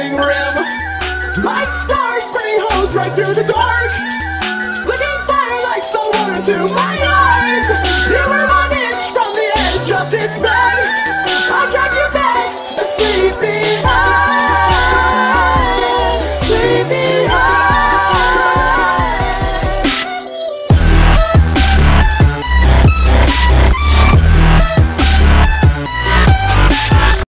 glowing rim. Light stars spinning holes right through the dark, flicking fire like someone into my